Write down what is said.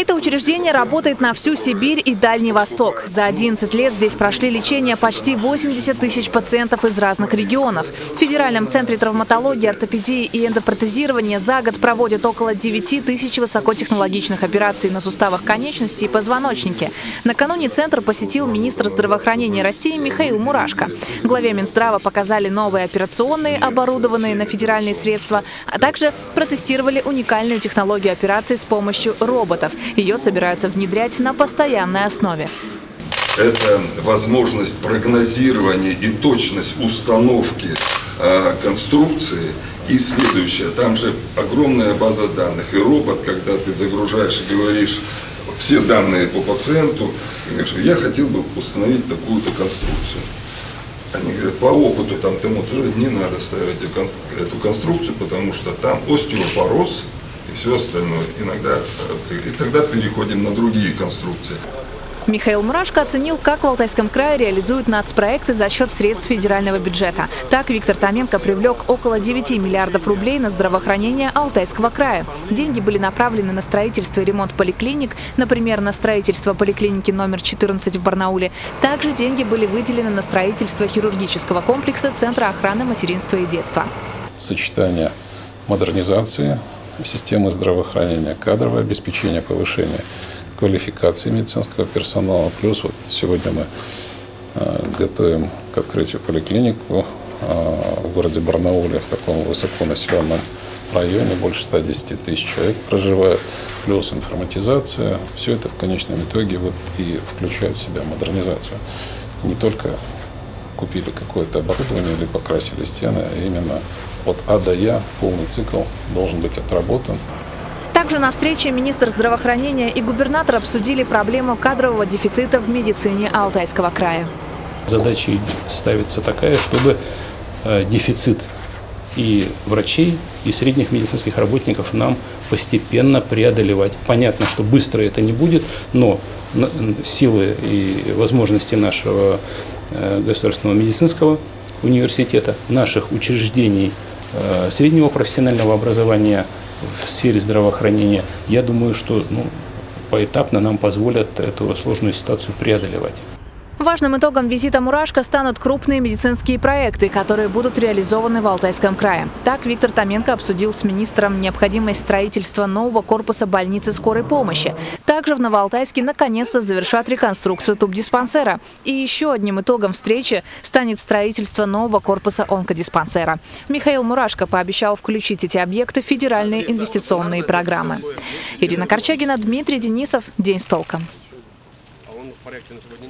Это учреждение работает на всю Сибирь и Дальний Восток. За 11 лет здесь прошли лечение почти 80 тысяч пациентов из разных регионов. В Федеральном центре травматологии, ортопедии и эндопротезирования за год проводят около 9 тысяч высокотехнологичных операций на суставах конечностей и позвоночнике. Накануне центр посетил министр здравоохранения России Михаил Мурашко. Главе Минздрава показали новые операционные, оборудованные на федеральные средства, а также протестировали уникальную технологию операций с помощью роботов. Ее собираются внедрять на постоянной основе. Это возможность прогнозирования и точность установки конструкции. И следующее, там же огромная база данных. И робот, когда ты загружаешь и говоришь все данные по пациенту, и говоришь, я хотел бы установить такую-то конструкцию. Они говорят, по опыту тому не надо ставить эту конструкцию, потому что там остеопороз и все остальное. И тогда переходим на другие конструкции. Михаил Мурашко оценил, как в Алтайском крае реализуют нацпроекты за счет средств федерального бюджета. Так Виктор Томенко привлек около 9 миллиардов рублей на здравоохранение Алтайского края. Деньги были направлены на строительство и ремонт поликлиник, например, на строительство поликлиники номер 14 в Барнауле. Также деньги были выделены на строительство хирургического комплекса Центра охраны материнства и детства. Сочетание модернизации системы здравоохранения, кадровое обеспечение, повышение квалификации медицинского персонала. Плюс вот сегодня мы готовим к открытию поликлинику в городе Барнауле, в таком высоконаселенном районе. Больше 110 тысяч человек проживает. Плюс информатизация. Все это в конечном итоге и включает в себя модернизацию. Не только купили какое-то оборудование или покрасили стены, а именно от А до Я полный цикл должен быть отработан. Также на встрече министр здравоохранения и губернатор обсудили проблему кадрового дефицита в медицине Алтайского края. Задача ставится такая, чтобы дефицит и врачей, и средних медицинских работников нам постепенно преодолевать. Понятно, что быстро это не будет, но силы и возможности нашего государственного медицинского университета, наших учреждений среднего профессионального образования в сфере здравоохранения, я думаю, что поэтапно нам позволят эту сложную ситуацию преодолевать. Важным итогом визита Мурашко станут крупные медицинские проекты, которые будут реализованы в Алтайском крае. Так Виктор Томенко обсудил с министром необходимость строительства нового корпуса больницы скорой помощи. Также в Новоалтайске наконец-то завершат реконструкцию тубдиспансера. И еще одним итогом встречи станет строительство нового корпуса онкодиспансера. Михаил Мурашко пообещал включить эти объекты в федеральные инвестиционные программы. Ирина Корчагина, Дмитрий Денисов. День с толком.